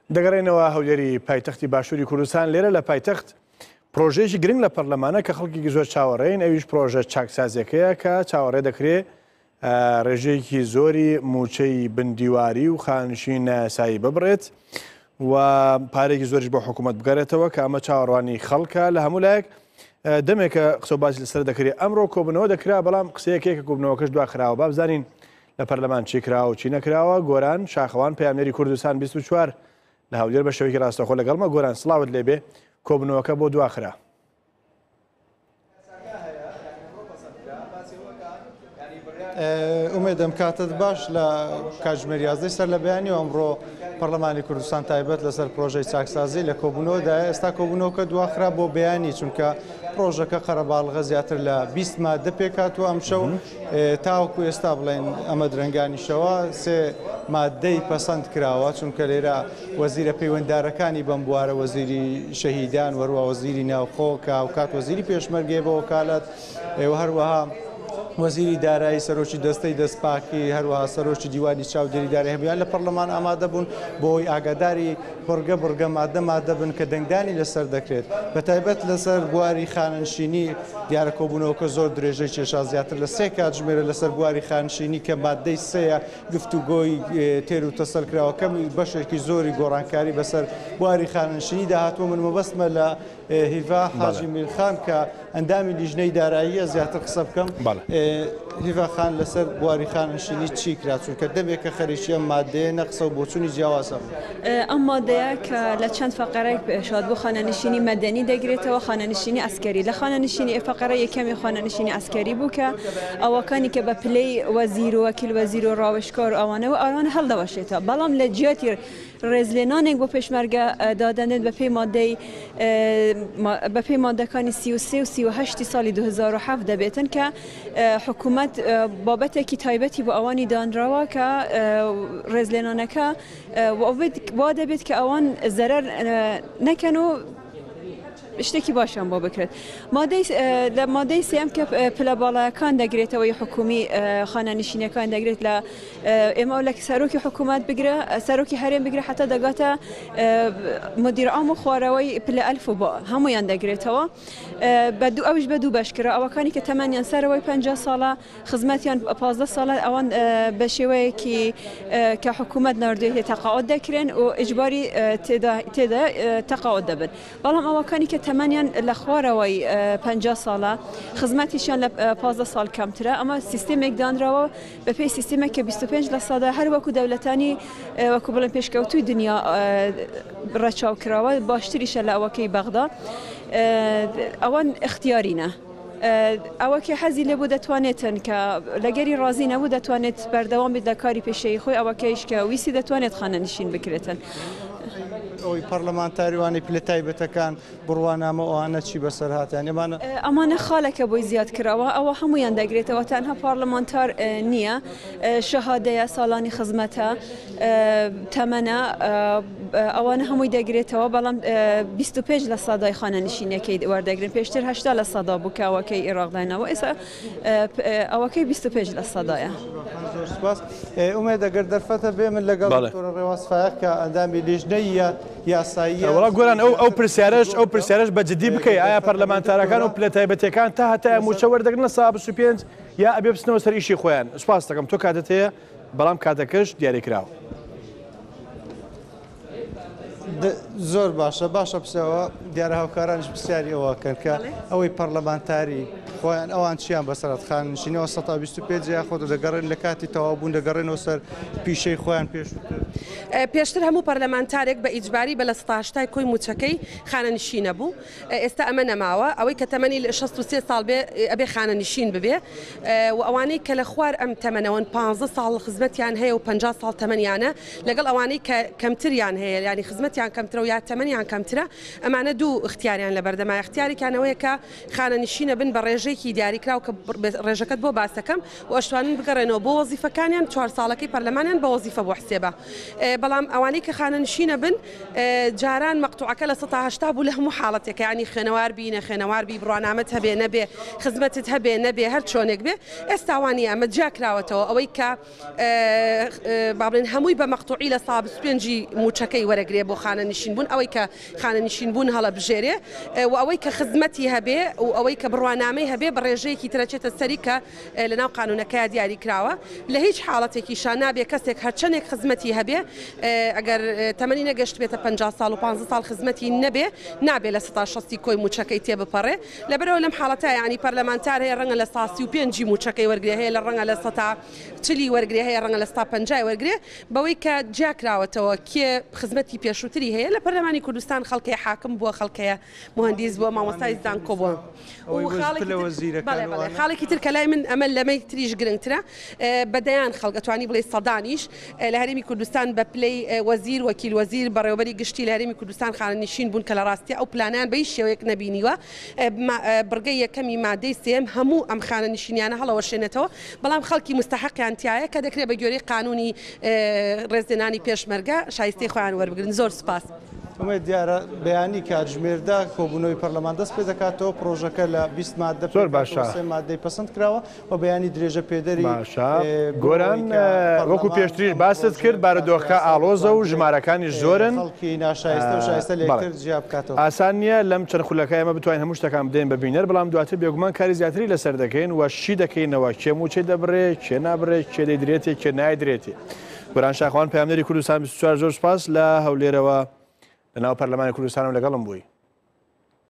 دەگەڕێنەوە هەولێری پایتەختی باشووری کوردستان. لێرە لە پایتەخت پرۆژەیەکی گرنگ لە پەرلەمانە کە خەڵکی زۆر چاوەڕێین، ئەویش پرۆژە چاکسازیەکەیە کە چاوەڕێ دەکرێت ڕێژەیەکی زۆری موچەی بندیواری و خانشین نایاسایی ببڕێت و پارێکی زۆریش بۆ حکوومەت بگەڕێتەوە کە ئەمە چاوەڕوانی خەڵکە لە هەموو لایەک. دەمێکە قسە و باسی لەسەر دەکرێت. ئەمڕۆ کۆبنەوە دەکرا، بەڵام قسەیەکێکە کۆبنەوەکەش دواخراوە. با بزانین لە پەرلەمان چی کراوە و چی نەکراوە. گۆران شاخەوان پەیامنێری کوردستان 24 لە هەولێر بە شەوەیەکی ڕاستەوخۆ لەگەڵمە. گۆران سڵاوت لێبێ، کۆبنەوەکە بۆ دواخرا. ئومێدەم کاتت باش لە کاتژمێر 11 سەر لە بەیانی ئەمڕۆ پەرلەمانی کوردستان تایبەت لەسەر پرۆژەی چاکسازی لە کۆبوونەوەدایە. ئێستا کۆبوونەوەکە دواخرا بۆ بەیانی، چونکە پرۆژەکە قەرەباڵغە زیاتر لە 20 مادە پێکاتوە ئەم شەو. تاوەکو ئێستا بڵێن ئەمە درەنگانیشەوە 3 مادەی پەسەند کراوە، چونکە لێرە وەزیرە پەیوەنددارەکانی بەم بوارە، وەزیری شەهیدان، وەروە وەزیری ناوخۆ کاوکات، وەزیری پێشمەرگێ بە وەکالەت، هەروەها وەزیری دارایی، سەرۆکی دەستەی دەستپاکی، هەروەها سەرۆکی دیوانی چاودێری دارایی هەبیان لە پەرلەمان ئامادە بوون بۆی ئاگاداری بڕگە مادە بن کە دەنگدانی لەسەر دەکرێت. بە تایبەت لەسەر بواری خانشینی دیارە کۆبوونەوەکە زۆر درێژەی کێشا زیاتر لە 3 کاتژمێرە لەسەر بواری خانشینی کە مادەی 3 گفتوگۆی تێر و تەسەڵکراوەکەم بەشێکی زۆری گۆڕانکاری بەسەر بواری خانشینی داهاتوە. من مەبەستمە لە هیوا حاجی میرخان کە ئەندامی لیژنەی داراییە زیاتر قسە بکەم. هیوا خان لەسەر بواری خانشینی چی کرا؟ چونکە دەبێت کە خەریکی ئەم مادەیە نەقسە و بۆچوونی جیاوازە. ئەم مادەیە کە لە چەند فەقەرەیەک پێشاد بۆ خانەنشینی مەدەنی دەگرێتەوە، خانەنشینی ئەسکەری. لە خانەنشینی فەقەرە یەکەمی خانەنشینی ئەسکەری بوو کە ئەوەکانی کە بە پلەی وەزیر و وەکیل وەزیر و ڕاوشکار ئەوانەوە ئەوان هەڵدەوەشێتەوە، بەڵام لە جیاتی ڕێزلێنانێک بۆ پێشمەرگە دادەنێت بە پێی مادەکانی 33 و 38 ساڵی 2007 دەبێتن کە حکوومەت بابەتێکی تایبەتی بۆ ئەوانی دانراوە کە ڕێزلێنانەکە وا دەبێت کە ئەوان زەرەر نەکەن و شتێکی باشیان بۆ بکرێت. لە مادەی سێم کە پلە باڵایەکان دەگرێتەوەی حکومی خانەنشینەکان دەگرێت لە ئێمە لە سەرۆکی حکوومەت بگرە، سەرۆکی هەرێم بگرە، حتا دەگاتە مدیر عام و خواردەوەی پلە ئەلف و هەمویان دەگرێتەوە. ئەوش بە دوو بەشکرا، ئەوەکانی کە تەمەنیان سەرەوەی 50 ساڵە، خزمەتیان 15 ساڵە، ئەوان بە شێوەیەکی کە حکوومەت ناردوێتی تەقاعد دەکرێن و ئیجباری تێدا تەقاعد دەبن. بەڵام ئەوەکانی کە تەمەنیان لە خوارەوەی 50 ساڵە، خزمەتیشیان لە 15 ساڵ کەمترە، ئەمە سیستێمێک دانراوە بە پێی سیستێمێک کە 25% هەر وەکو دەوڵەتانی وەکو بڵێن پێشکەوتوی دنیا ڕەچاوکراوە، باشتریشە لە ئەوەکەی بەغدا. ئەوان اختیارینە. ئەوە کە حەزی لێبوو دەتوانێتن کە لەگەری ڕازی نەبوو دەتوانێت بەردەوام بێت لە کاری پێشەیی خۆی، ئەوەکەیش کە ویسی دەتوانێت خانەنشین بکرێتن. ئەوی پەرلەمانتاریوانی پلە تایبەتەکان بڕوانامە ئەوانە چی بەسەر هاتیان؟ ئەمانە خاڵێکە بۆی زیاد کراوە، ئەوە هەمویان دەگرێتەوە، تەنها پارلەمانتار نییە. شەهادەیە، ساڵانی خزمەتە، تەمەنە، ئەوانە هەمووی دەگرێتەوە، بەڵام 25% خانەنشینەکەی وەردەگرن. پێشتر 80% بوو کەوەکەی عێراقداینەوە، ئێستا ئەوەکەی 25%ە. ئومێد ئەگەر دەرفەتە بێ من لەگەڵ دکتۆر ڕێوەسفایە کە ئەندامی لیژنەی یاساییە. وەڵا گۆران ئەو پرسیارەش بەجددی بکەی، ئایا پەرلەمانتارەکان و پلە تایبەتیەکان تا هەتای موچە وەردەگرنە سا 25 یا ئەبێ بچنەوە سەر ئیشی خۆیان؟ سوپاس دەکەم، تۆ کاتت هەیە، بەڵام کاتەکەش دیاریکراوە. زۆر باشە پرسیەوە. دیارە هاوکارانش پرسیاری ئەوەکەن کە ئەوەی پەرلەمانتاری خۆیان ئەوان چیان بەسەرەت خانشینەوە 125 یا خۆ دەگەڕێن لە کاتی تەوابوون دەگەڕێنەوە سەر پیشەی خۆیان پێشتر هەموو پەرلەمانتارێک بە ئیجباری بە لە 18 کۆی موچەکەی خانەنشینە بوو. ئێستا ئەمە نەماوە، ئەوەی کە تەمەنی 63 ساڵ بێ ئەبێ خانەنشین ببێ، و ئەوانەی کە لە خوار ئەم تەمەنەوەن 15 ساڵ خزمەتیان هەیە و 50 ساڵ تەمەنیانە، لەگەڵ ئەوانەی کە کەمتریان هەیە، ینی خزمەتیان کەمترە و یا تەمەنیان کەمترە، ئەمانە دوو اختیاریان لە بەردەمای. اختیارێکیانەوەیە کە خانەنشینە بن بە ڕێژەیەکی دیاریکراو کە ڕێژەکەت بۆ باسەکەم و ئەشتوانن بگەڕێنەوە بۆ وەزیفەکانیان 4 ساڵەکەی پەرلەمانیان بە وەزیفە بۆ حسێبە. بەڵام ئەوانەی کە خانەنشینە بن جاران مەقتوعەکە لە 1970 بوو لە هەموو حاڵەتێک ینی خوێنەوار بینە خوێنەواربی بڕوانامەت هەبێ نەبێ خزمەتت هەبێ نەبێ هەر چۆنێک بێ ئێستاوانی ئەمە جاکراوەتەوە ئەوەی کە بابڵێن هەمووی بە مەقتوعی لە سا 25 موچەکەی وەرەگرێ بۆ خانەنشین بوون ئەوەی کە خانەنشین بوون هەڵە بژێرێ و ئەوەی کە خزمەتی هەبێ و ئەوەی کە بڕوانامەی هەبێ بە ڕێژەیەکی ترەچێتە سەری کە لەناو قانونەکەی دیاری کراوە لە هیچ حاڵەتێکی شان نابێ کەسێک هەرچەندێک خزمەتی هەبێ ئەگەر تەمەنی نەگەشت بێتە 50 ساڵ و 50 ساڵ خزمەتی نەبێ نابێ لە 160 کۆی موچەکەی تێبپەڕێ لەبەرەوە لەم حاڵەتە ینی پەرلەمانتار هەیە ڕەنگە لە 35 موچەکەی وەرگێ هەیە لە ڕەنگە لە 140 وەرگێ هەیە ڕەنگە لە 150 وەرگێ بەوەی کە جاکراوەتەوە کێ خزمەتی پێشووتری هەیە لە پەرلەمانی کوردستان خەڵکی حاکم بووە خەڵکەیە مهندس بووە مامۆستای زانکۆ بووە خاڵێکی تر کە لای من ئەمە لەمەی تریش گرنگترە بەدەیان خەڵگەتوانی بڵێ سەدانیش لە هەرێمی کوردستان بە پلەی وەزیر وەکیل وەزیر بەڕێوەبەری گشتی لە هەرێمی کوردستان خانەنشین بوون کە لە ڕاستی ئەو پلانیان بە هیچ شێوەیەک نەبینیوە بڕگەی یەکەمی مادەی سێم هەموو ئەم خانەنشینیانە هەڵەوەشێنێتەوە بەڵام خەڵکی مستحقیان تایە کە دەکرێت بە گوێرەی قانونی ڕێزدێنانی پێشمەرگە شایستەی خۆیان وەربگرن زۆر سپاس. ئەمە دیارە بەیانی کاتژمێردا کۆبوونەوەی پەرلەمان دەست پێ دەکاتەوە پرۆژەکە لە 20 مادە زۆر باشە مادەی پەسەند کراوە و بەیانی درێژە پێدەری گۆران وەکو پێشتریش باست کرد بارودۆخەکە ئاڵۆزە و ژمارەکانی زۆرن خەڵکی ناشایستە و شایستە لێکتر جیا بکاتەوە ئاسان نییە لەم چەند خولەکە ئەمە بتوانین هەموو شتەکان بدەین بە بینەر بەڵام دواتر بێگومان کاری زیاتری لەسەر دەکەین و شی دەکەینەوە کێم و چێ دەبڕێ کێ نابڕێ کێ دەیدرێتێ کێ نایدرێتی گۆران شاخوان پەیامدەری کوردستان 24 زۆر سپاس لە هەولێرەوە لەناو پەرلەمانی کوردستانم لەگەڵم بووی.